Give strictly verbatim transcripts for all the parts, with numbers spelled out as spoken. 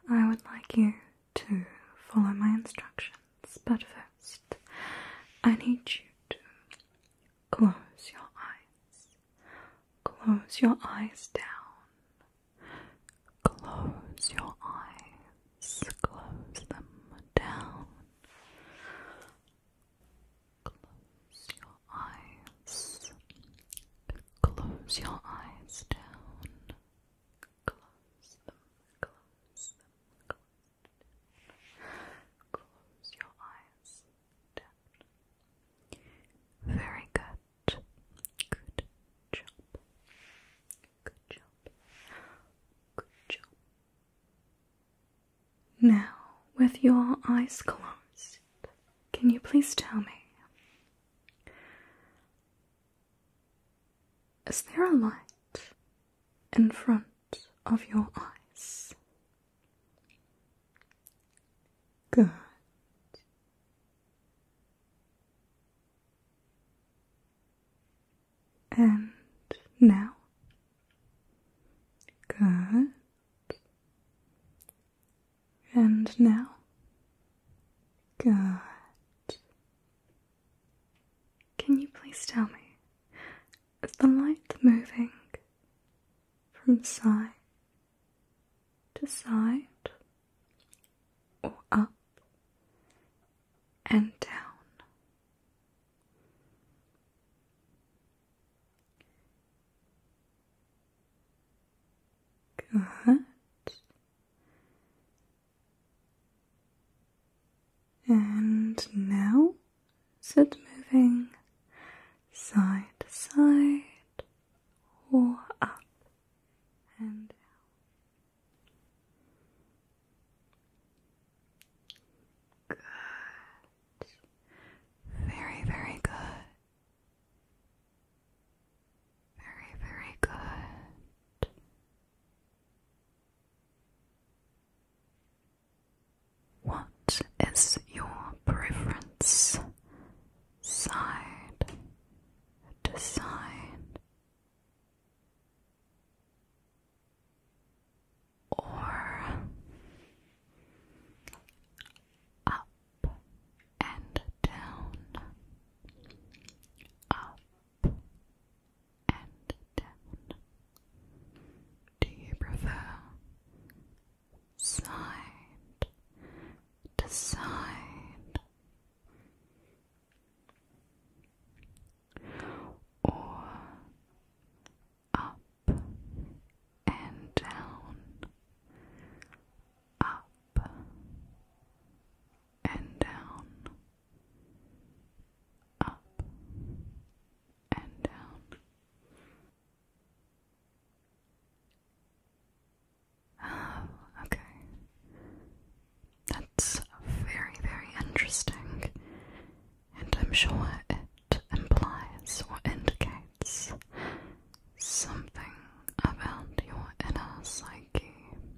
I would like you to follow my instructions, but first, I need you to close your eyes. Close your eyes down. Close your eyes. Close them down. Close your eyes. Close your eyes down. Close them. Close them. Close your eyes down. Very good. Good job. Good job. Good job. Now, with your eyes closed, can you please tell me, is there a light in front of your eyes? Good. And now? Good. And now? Good. Can you please tell me, is the light moving from side to side or up and down? Good. And now, is it moving side to side or up and down? Good. Very, very good. Very, very good. What is your preference? Side to side or up and down, up and down? Do you prefer side to side or up and down, up and down, up and down? Oh, okay. That's very, very interesting, and I'm sure it implies or indicates something about your inner psyche.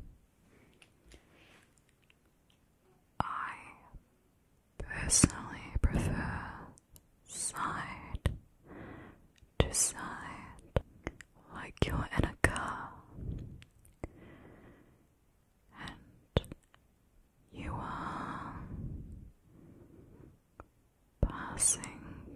I personally prefer side to side, like you're in a car and you are passing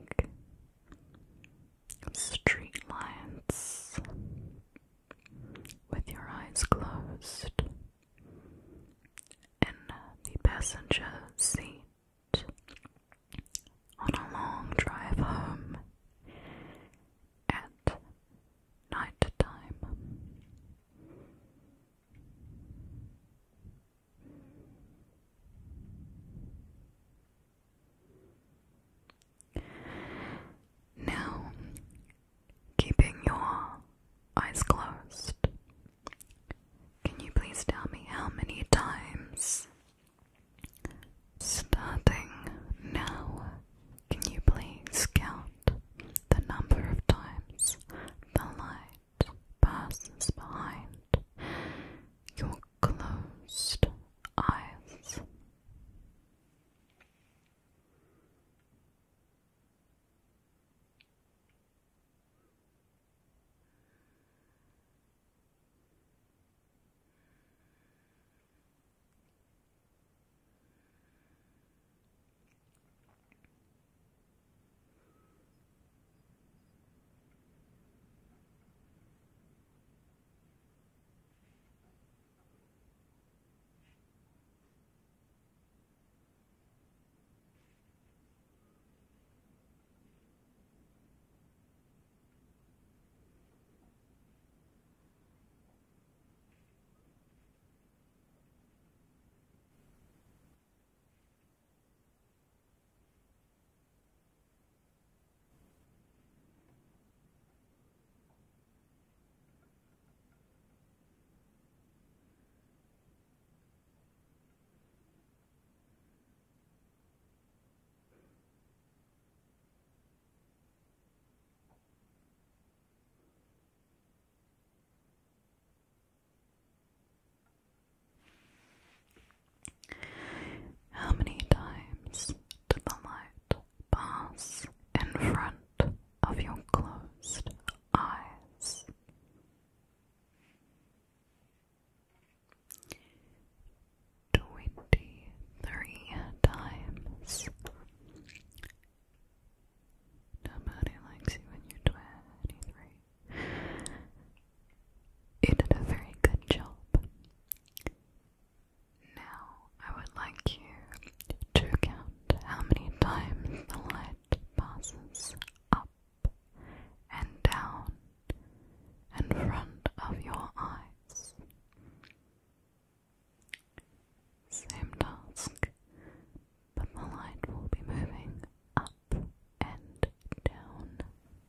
pass in front of your closed eyes. Twenty-three times. Nobody likes you when you're twenty-three. You did a very good job. Now I would like you to count how many times the light passes up and down in front of your eyes. Same task, but the light will be moving up and down.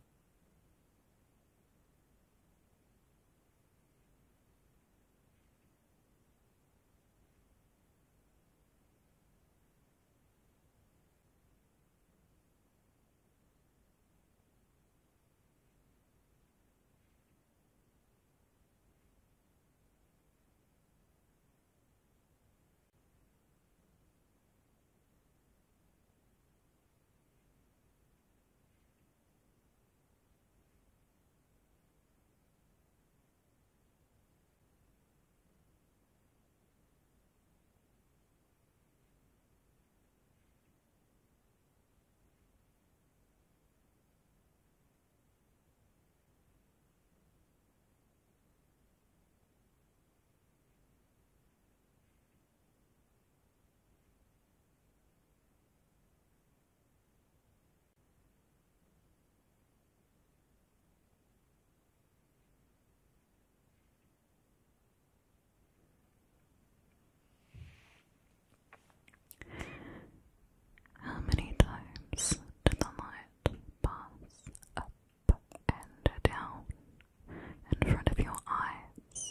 How many times did the light pass up and down in front of your eyes?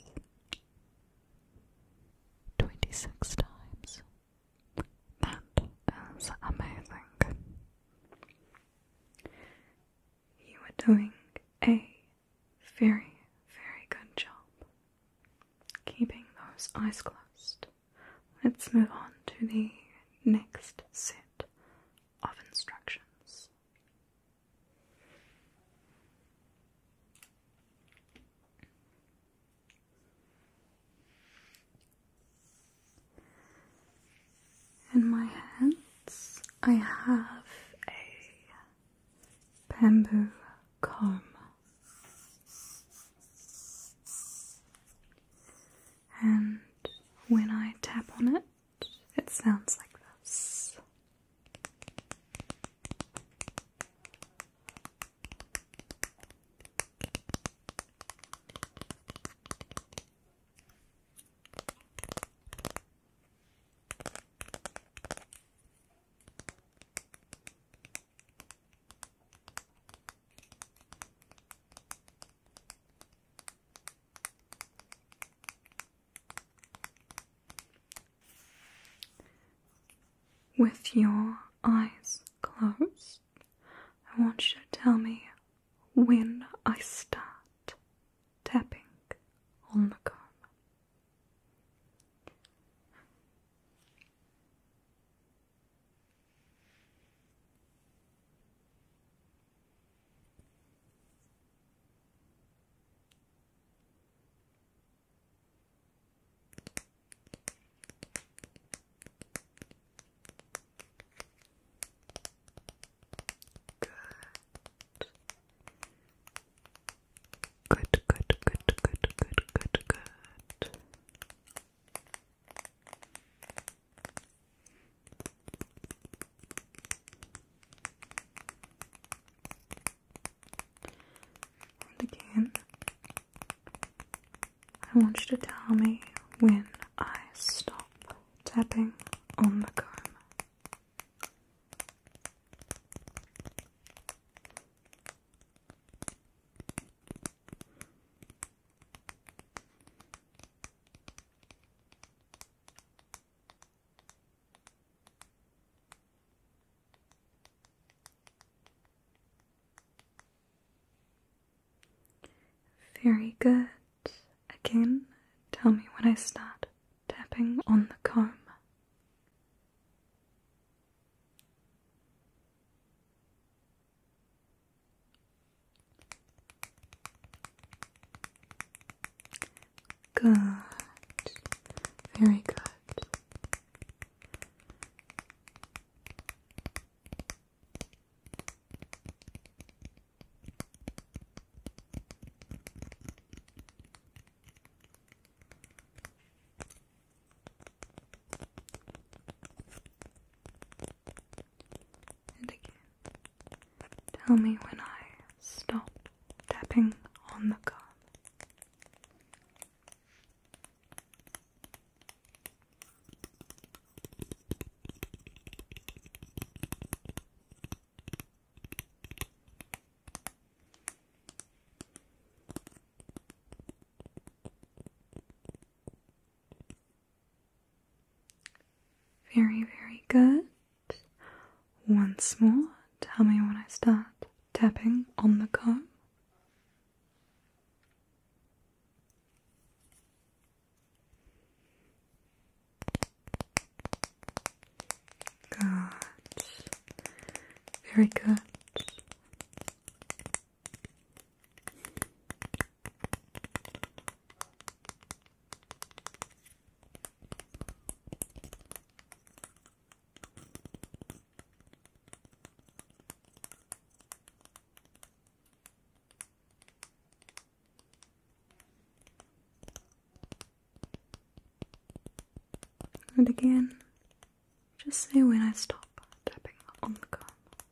Twenty-six times. That is amazing. You are doing a very, very good job keeping those eyes closed. Let's move on to the next set of instructions. In my hands, I have a bamboo comb. And when I tap on it, it sounds like this. With your eyes closed, I want you to tell me when I start tapping on the comb. Good, good, good, good, good, good, good. And again, I want you to tell me when I stop tapping on the comb. Very good. Again, tell me when I start tapping on the comb. Good. Very good. And again, tell me when I stop tapping on the comb. Very, very good. Once more, tell me when I start tapping on the comb. Good. Very good. And again, just say when I stop tapping on the comb.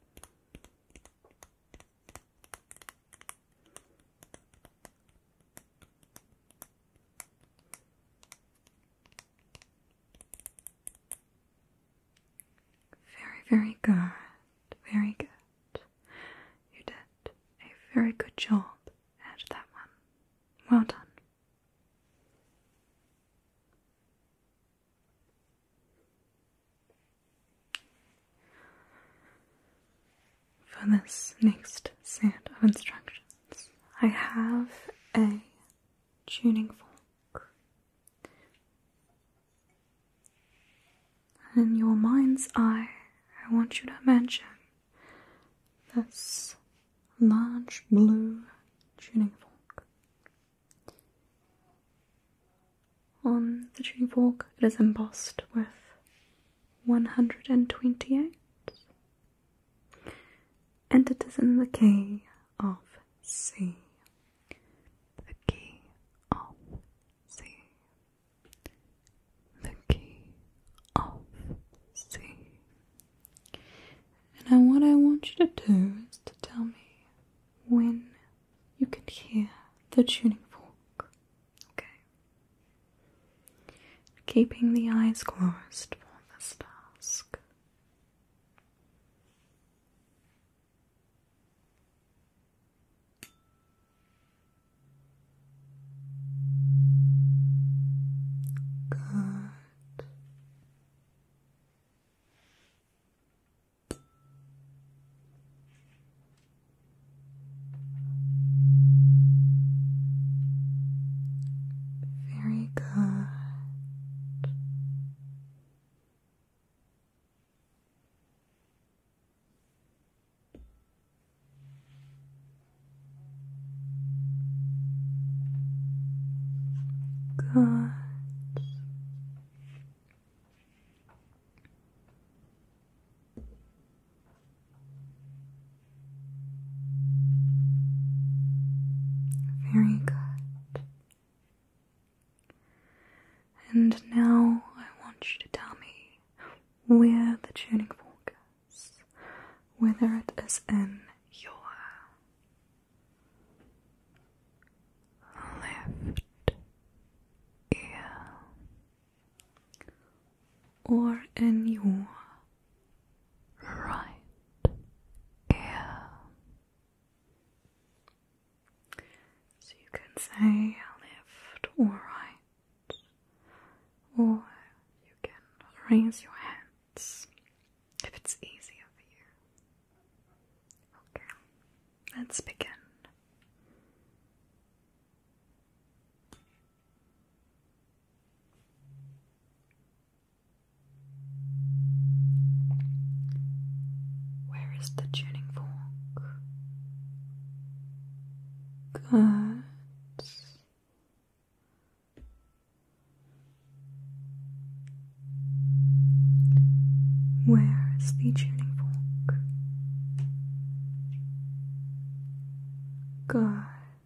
Very, very good. Very good. You did a very good job at that one. Well done. For this next set of instructions, I have a tuning fork. And in your mind's eye, I want you to imagine this large blue tuning fork. On the tuning fork, it is embossed with one hundred twenty-eight. And it is in the key of C. The key of C. The key of C. And now what I want you to do is to tell me when you can hear the tuning fork. Okay. Keeping the eyes closed for this task. Very good. Good. Very good. And now I want you to tell me where the tuning fork is, whether it is in your left ear or in your right ear. So you can say left or right, or you can raise your hands if it's easier for you. Okay, let's begin. Where is the tuning fork? Good. Good.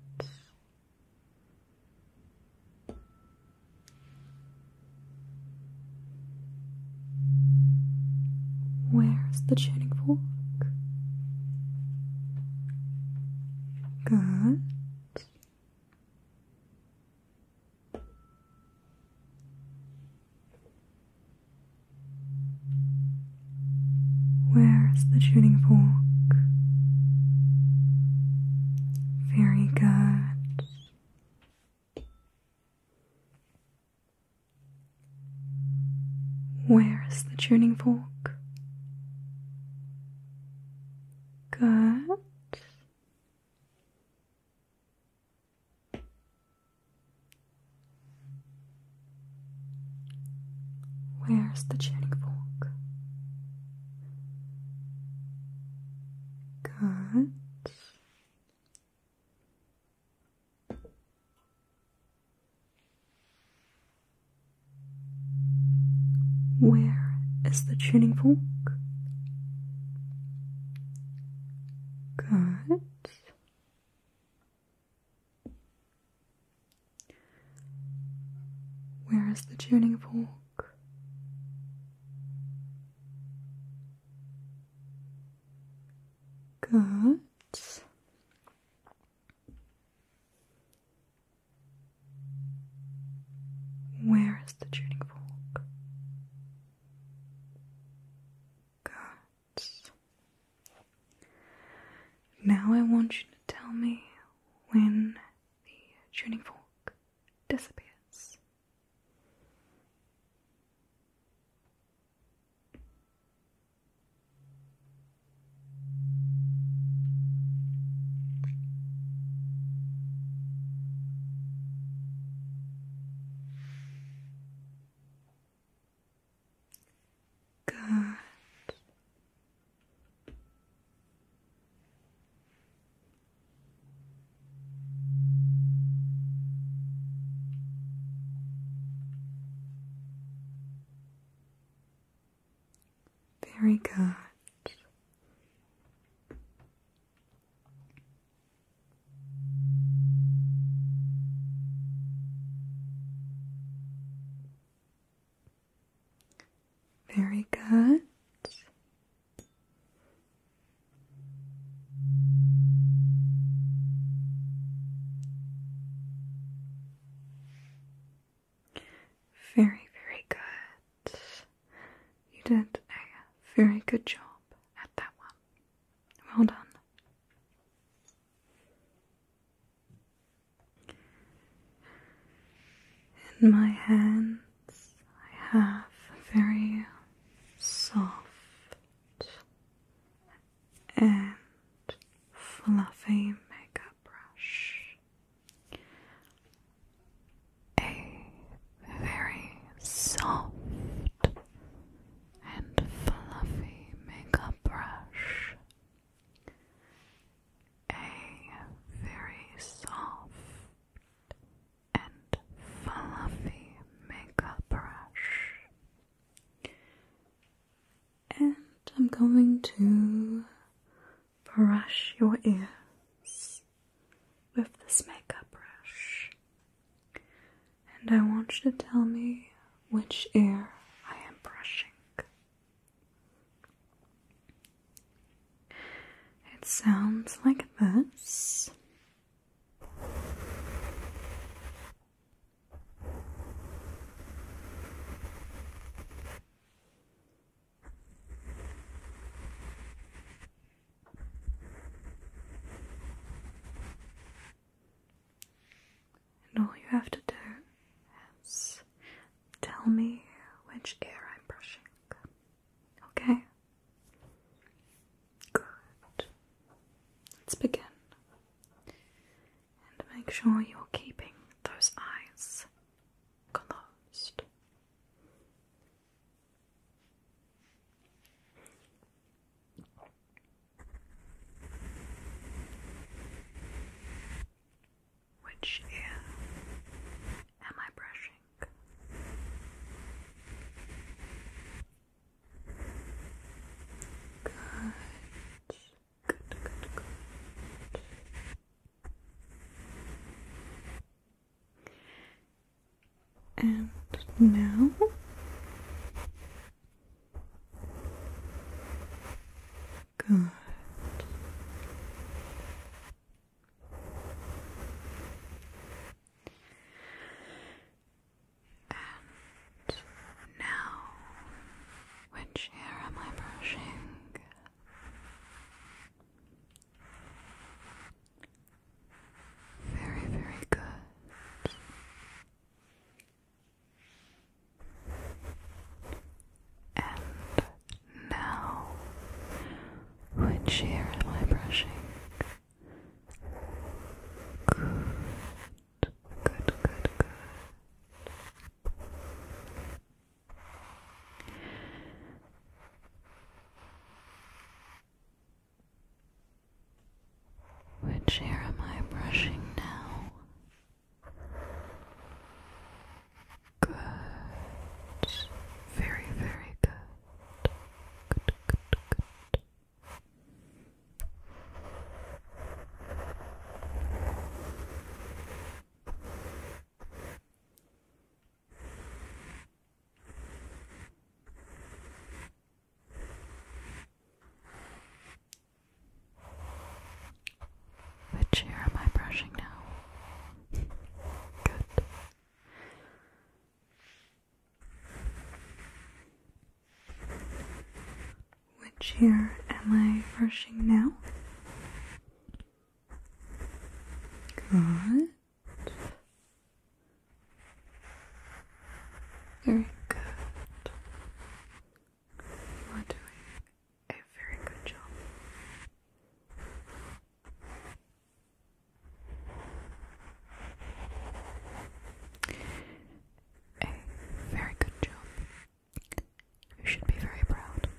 Where's the tuning fork? Good. Where's the tuning fork? Very good. Where is the tuning fork? Good. Where's the tuning fork? Good. Where is the tuning fork? Good. Where is the tuning fork? Good. Where is the tuning fork? Good. Now I want you to tell me when the tuning fork disappears. Good. Very good. Very good. Very, very good. You did a very good job at that one. Well done. In my hands, I have a very soft and fluffy makeup brush. A very soft and fluffy makeup brush. A very soft and fluffy makeup brush. And I'm going to brush your ears with this makeup brush. And I want you to tell me which ear I am brushing. It sounds like this. And all you have to do is tell me which ear I'm brushing. Okay? Good. Let's begin. And make sure you're keeping those eyes closed. Which ear am I brushing? Good. Good, good, good. And now good. And now, which ear am I brushing? Very, very good. And now, which ear am I brushing? Good, good, good, good. Which ear am I brushing now? Good. Very, very good. Good, good, good. Which ear am I brushing now? Good. Which ear am I brushing now? Good. Very good. You are doing a very good job. A very good job. You should be very proud.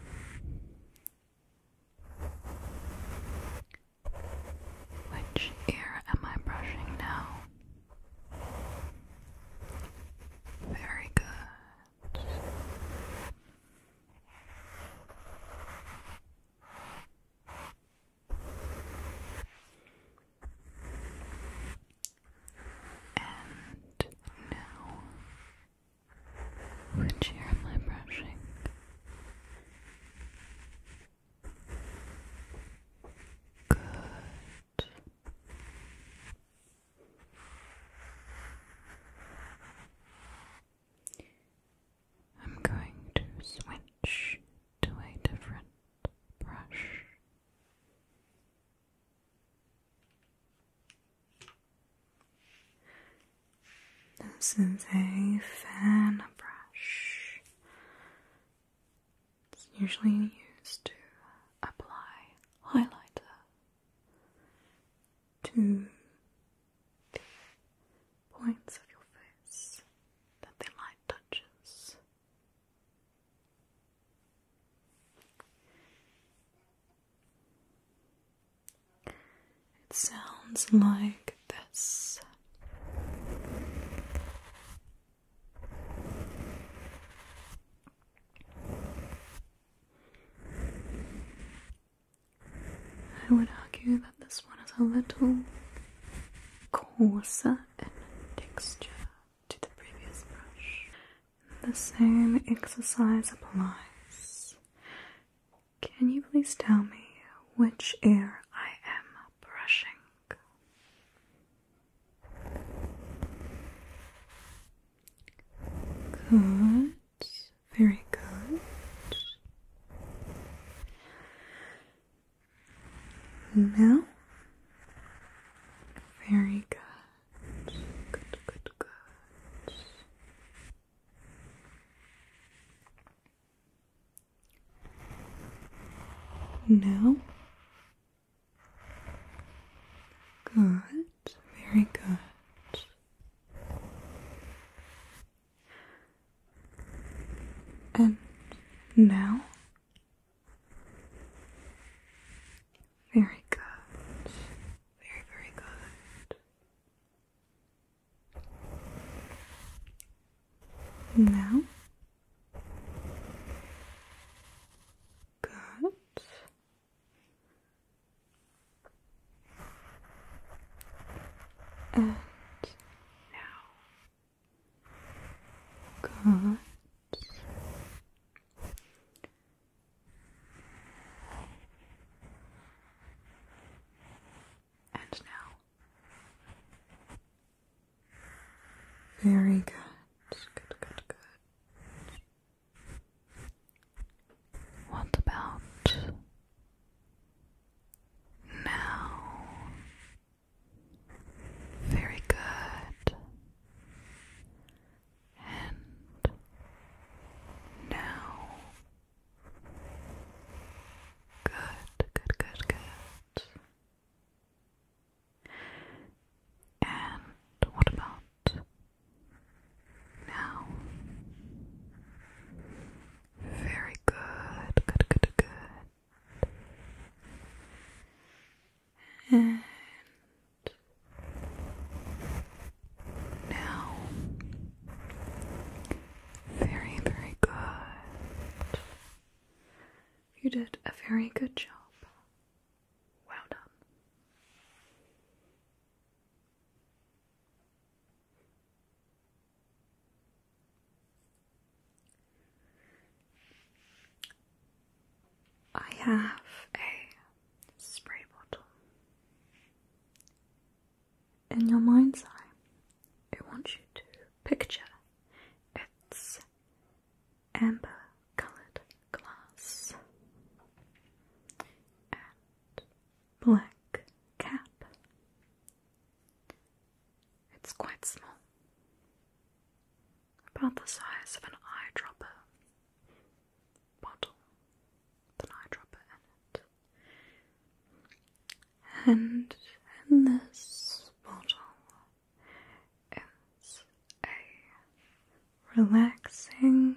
Which ear am I brushing now? Very good. And now, which ear am I brushing? Good. I'm going to switch to a different brush. This is a fan brush. It's usually used to apply highlighter to the points of your face that the light touches. It sounds like this. I would argue that this one is a little coarser in texture to the previous brush. The same exercise applies. Can you please tell me which ear I am brushing? Good. Very good. Now, very good. Good, good, good. Now, good, very good. And now, very good. Very, very good. Now, good. And now, Very good. Good, good, good. What about now? Very good. And now. Good, good, good, good. And what about now? Very good, good, good, good. And now, very, very good. You did a very good job. Well done. I have a spray bottle. In your mind's eye, I want you to picture its amber coloured glass and black cap. It's quite small, about the size of an eyedropper bottle with an eyedropper in it. And in this bottle is a relaxing,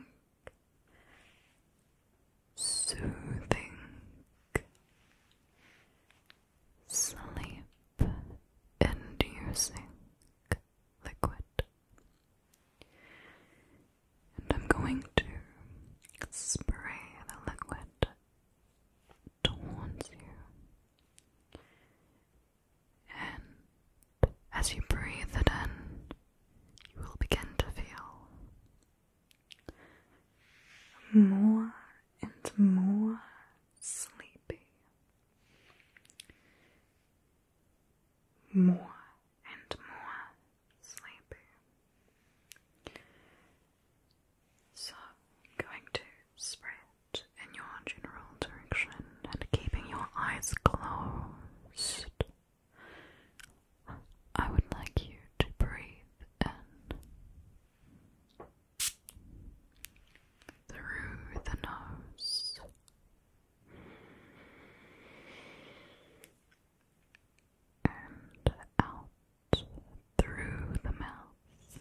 soothing, sleep-inducing liquid. And I'm going to spray the liquid towards you. And as you breathe it in, you will begin to feel more and more sleepy, more and more sleepy. So I'm going to spray it in your general direction and keeping your eyes closed. I would like you to breathe in through the nose and out through the mouth.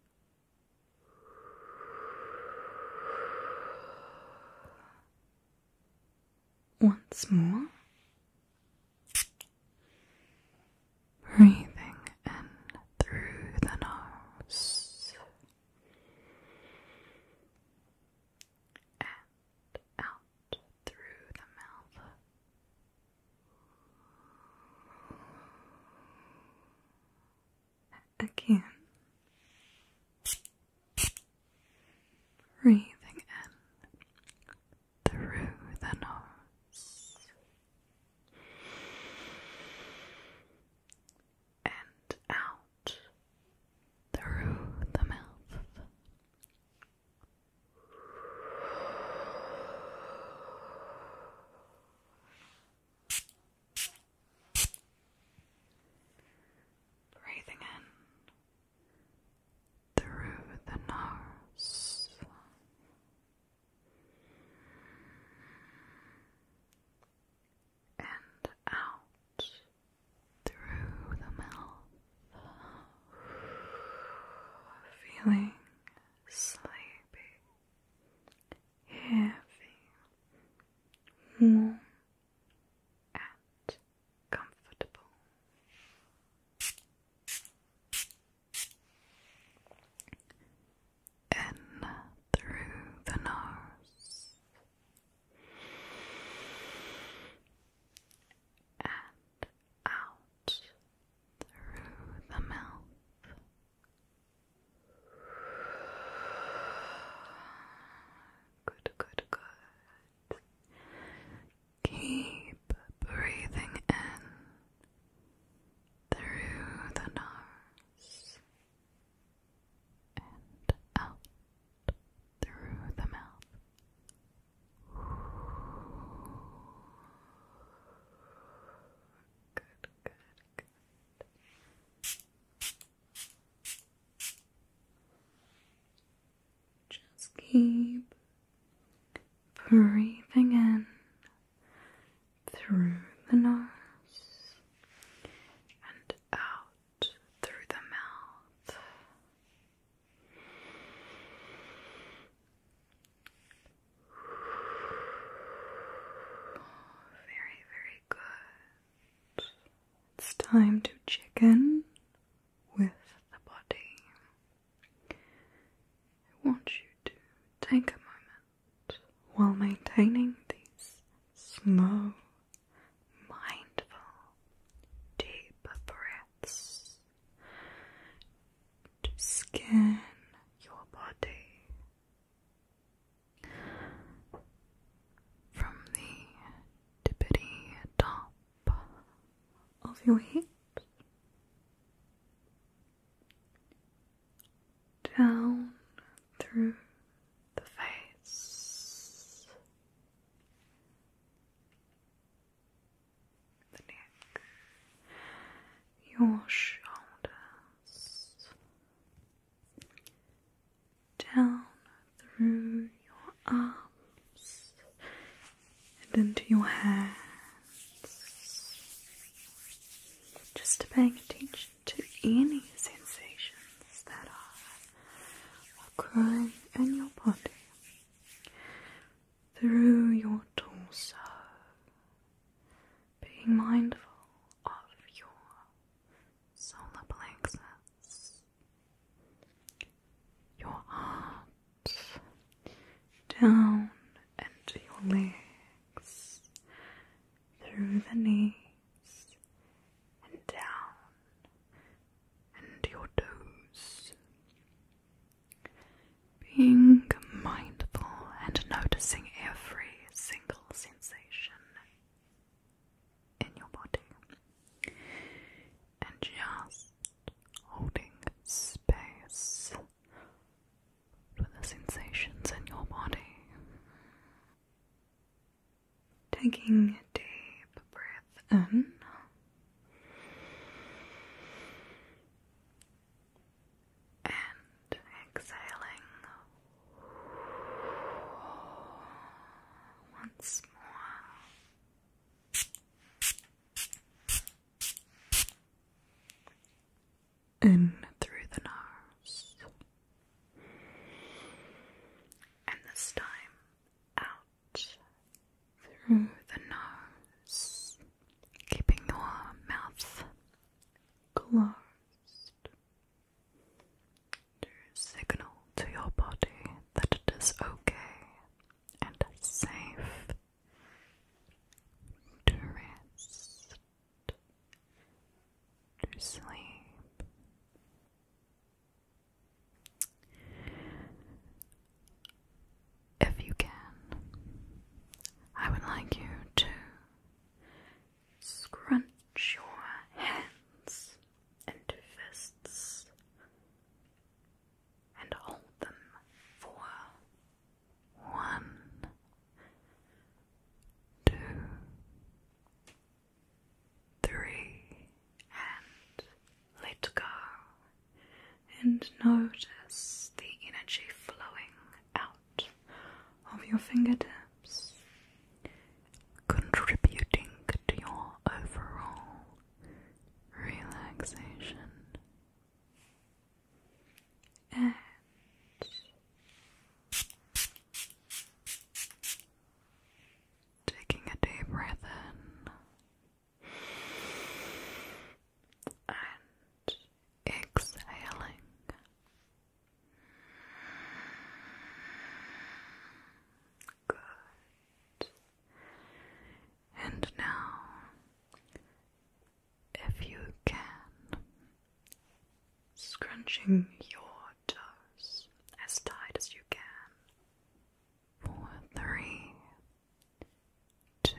Once more. Breathing in through the nose and out through the mouth. Again. Breathing in through the nose and out through the mouth. Breathing in through the nose and out through the mouth. Feeling sleepy, heavy, warm and comfortable. In through the nose and out through the mouth. time to check in with the body. I want you to take a moment while maintaining these slow, mindful, deep breaths to scan your body from the tippity top of your head down through the face, the neck, your shoulders, down through your arms and into your hands. Just paying attention to any sensations that are occurring in your body through your torso, being mindful of your solar plexus, your heart, down into your legs, through the knees, and down into your toes, being mindful and noticing every single sensation in your body, and just holding space for the sensations in your body. Taking a deep breath in and exhaling once more. In through the nose, and this time out through the nose, keeping your mouth closed to signal to your body that it is okay and safe to rest, to sleep. If you can, I would like you to scrunch your hands into fists and hold them for one, two, three, and let go. And notice the energy flowing out of your fingertips, contributing to your overall relaxation. And taking a deep breath in and exhaling. Good. And now, if you can, scrunching your toes as tight as you can for three, two,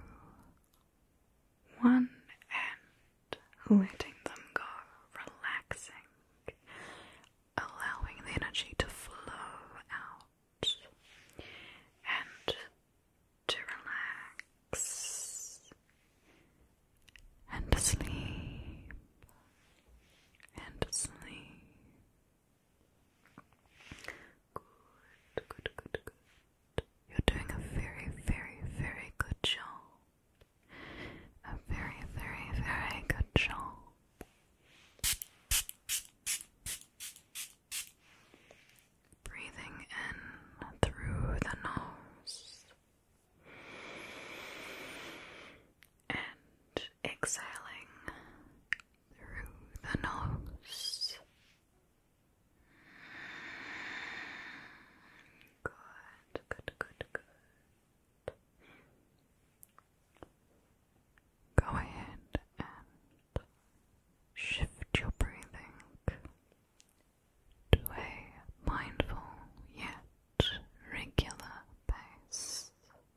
one, and letting them go, relaxing, allowing the energy to flow out and to relax and to sleep and to sleep. Good, good, good, good. You're doing a very, very, very good job. A very, very, very good job. Breathing in through the nose and exhaling the nose. Good, good, good, good. Go ahead and shift your breathing to a mindful yet regular pace.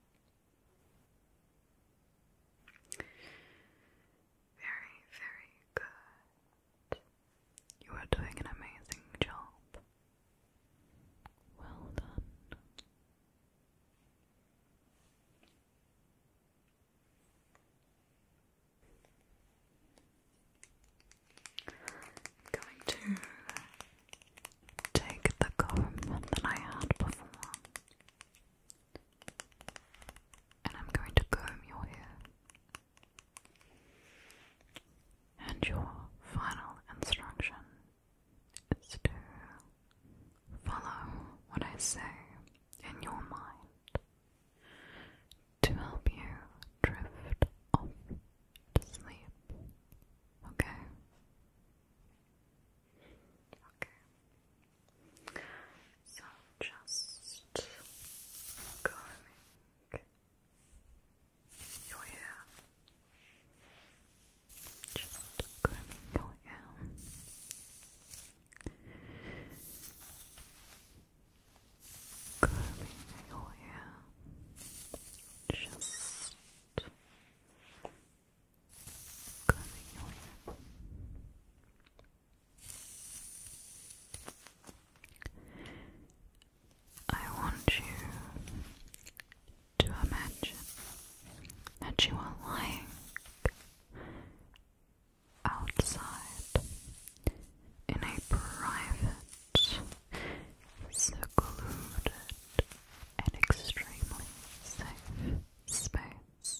Very, very good. You are doing an amazing job. Well done. I'm going to take the comb that I had before, and I'm going to comb your hair. And your final instruction is to follow what I say in your mind to help you drift off to sleep. Okay? Okay. So just combing your hair. Just combing your hair. Combing your hair. Just combing your hair. I want you to imagine that you are lying outside in a private, secluded, and extremely safe space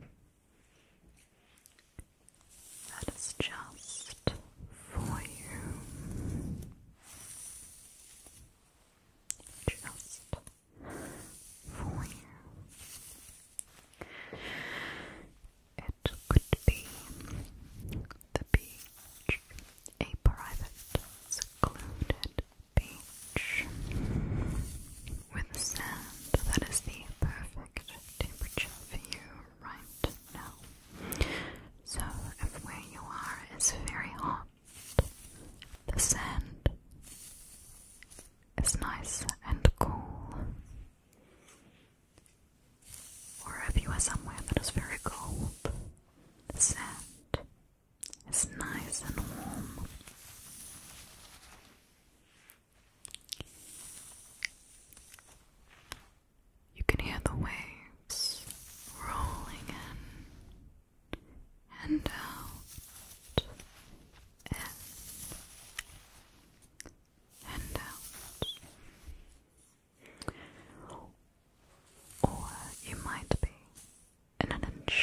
that is just for you. Just for you. It could be the beach, a private, secluded beach with sand that is the perfect temperature for you right now. So if where you are is very hot, the sand is nice and cool. Or if you are somewhere that is very cold, the sand is nice and warm. You can hear the waves rolling in and out, in and out. Or you might be in an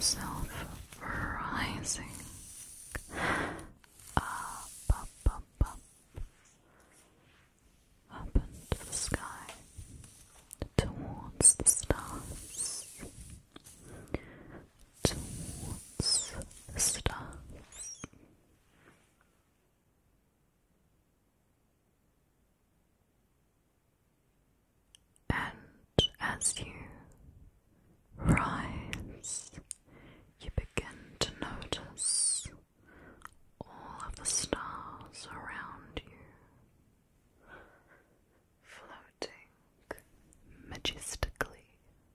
yourself rising up, up, up, up, up into the sky, towards the stars, towards the stars. And as you rise, you begin to notice all of the stars around you floating majestically.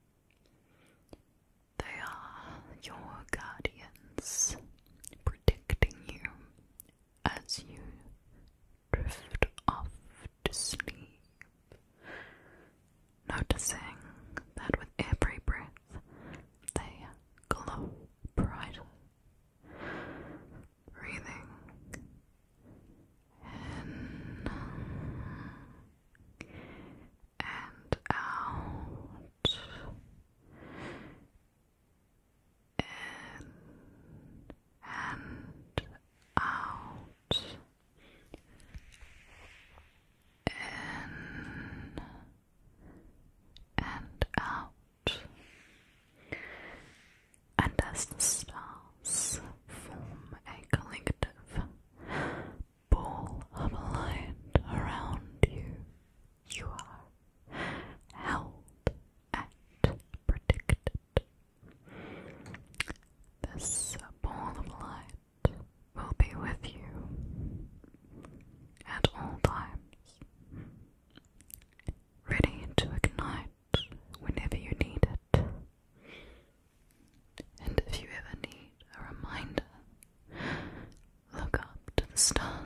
They are your guardians, protecting you as you drift off to sleep, noticing that with every breath they glow brighter. Breathing in and out, in and out, in and out. And as the stars form a collective ball of light around you, you are held and protected. This ball of light will be with you at all times, ready to ignite whenever you need it. And if you ever need a reminder, look up to the stars